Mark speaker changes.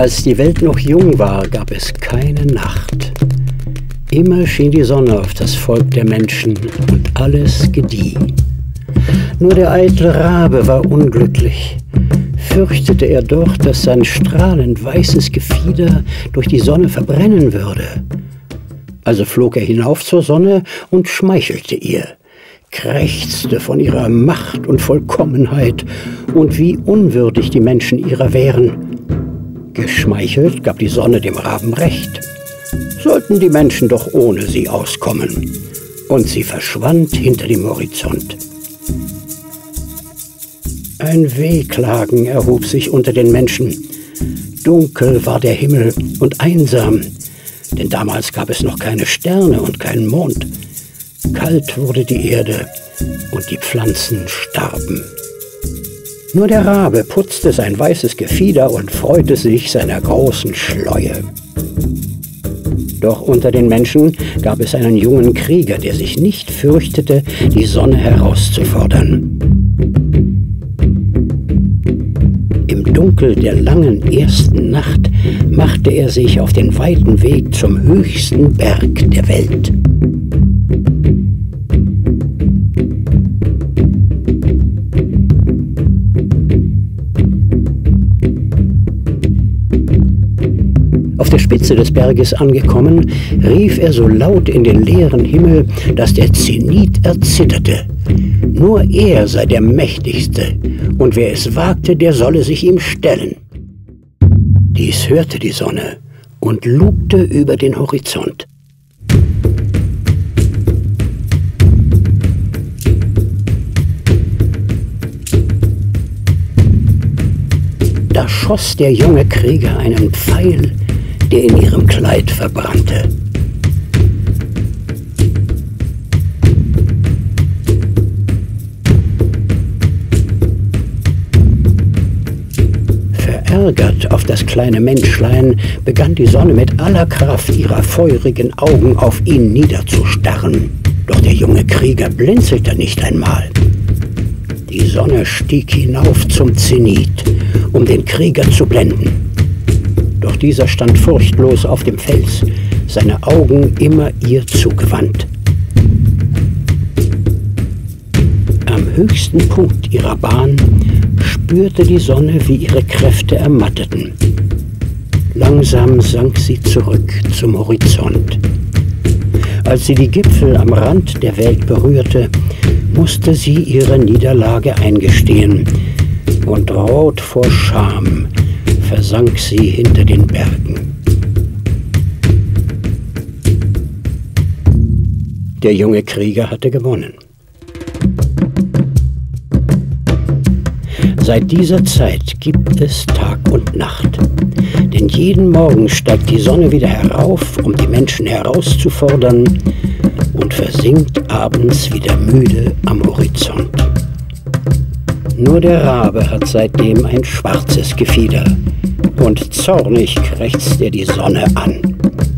Speaker 1: Als die Welt noch jung war, gab es keine Nacht. Immer schien die Sonne auf das Volk der Menschen und alles gedieh. Nur der eitle Rabe war unglücklich. Fürchtete er doch, dass sein strahlend weißes Gefieder durch die Sonne verbrennen würde. Also flog er hinauf zur Sonne und schmeichelte ihr, krächzte von ihrer Macht und Vollkommenheit und wie unwürdig die Menschen ihrer wären. Geschmeichelt gab die Sonne dem Raben recht. Sollten die Menschen doch ohne sie auskommen. Und sie verschwand hinter dem Horizont. Ein Wehklagen erhob sich unter den Menschen. Dunkel war der Himmel und einsam, denn damals gab es noch keine Sterne und keinen Mond. Kalt wurde die Erde und die Pflanzen starben. Nur der Rabe putzte sein weißes Gefieder und freute sich seiner großen Schleue. Doch unter den Menschen gab es einen jungen Krieger, der sich nicht fürchtete, die Sonne herauszufordern. Im Dunkel der langen ersten Nacht machte er sich auf den weiten Weg zum höchsten Berg der Welt. Auf der Spitze des Berges angekommen, rief er so laut in den leeren Himmel, dass der Zenit erzitterte. Nur er sei der Mächtigste, und wer es wagte, der solle sich ihm stellen. Dies hörte die Sonne und lugte über den Horizont. Da schoss der junge Krieger einen Pfeil, der in ihrem Kleid verbrannte. Verärgert auf das kleine Menschlein begann die Sonne mit aller Kraft ihrer feurigen Augen auf ihn niederzustarren. Doch der junge Krieger blinzelte nicht einmal. Die Sonne stieg hinauf zum Zenit, um den Krieger zu blenden. Doch dieser stand furchtlos auf dem Fels, seine Augen immer ihr zugewandt. Am höchsten Punkt ihrer Bahn spürte die Sonne, wie ihre Kräfte ermatteten. Langsam sank sie zurück zum Horizont. Als sie die Gipfel am Rand der Welt berührte, musste sie ihre Niederlage eingestehen, und rot vor Scham versank sie hinter den Bergen. Der junge Krieger hatte gewonnen. Seit dieser Zeit gibt es Tag und Nacht, denn jeden Morgen steigt die Sonne wieder herauf, um die Menschen herauszufordern, und versinkt abends wieder müde am Horizont. Nur der Rabe hat seitdem ein schwarzes Gefieder, und zornig krächzt er die Sonne an.